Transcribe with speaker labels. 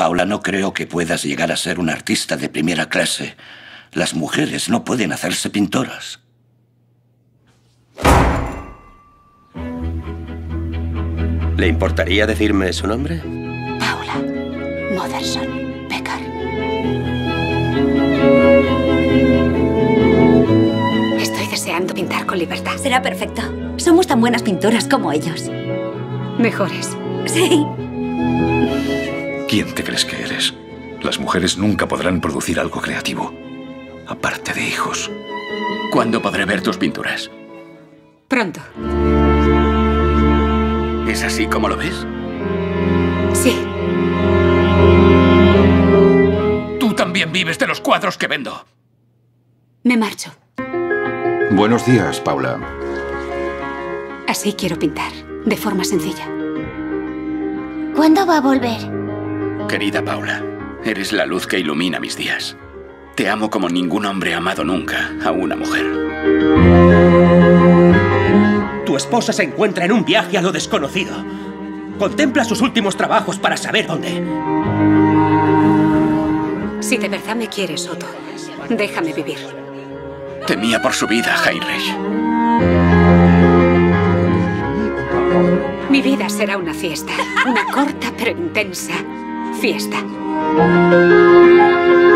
Speaker 1: Paula, no creo que puedas llegar a ser una artista de primera clase. Las mujeres no pueden hacerse pintoras.
Speaker 2: ¿Le importaría decirme su nombre?
Speaker 3: Paula Modersohn Becker. Estoy deseando pintar con libertad.
Speaker 4: Será perfecto. Somos tan buenas pintoras como ellos.
Speaker 3: Mejores.
Speaker 4: Sí.
Speaker 5: ¿Quién te crees que eres? Las mujeres nunca podrán producir algo creativo. Aparte de hijos.
Speaker 6: ¿Cuándo podré ver tus pinturas?
Speaker 3: Pronto.
Speaker 6: ¿Es así como lo ves?
Speaker 3: Sí.
Speaker 6: Tú también vives de los cuadros que vendo.
Speaker 3: Me marcho.
Speaker 7: Buenos días, Paula.
Speaker 3: Así quiero pintar, de forma sencilla.
Speaker 8: ¿Cuándo va a volver?
Speaker 6: Querida Paula, eres la luz que ilumina mis días. Te amo como ningún hombre ha amado nunca a una mujer.
Speaker 9: Tu esposa se encuentra en un viaje a lo desconocido. Contempla sus últimos trabajos para saber dónde.
Speaker 3: Si de verdad me quieres, Otto, déjame vivir.
Speaker 6: Temía por su vida, Heinrich.
Speaker 3: Mi vida será una fiesta. Una corta pero intensa fiesta.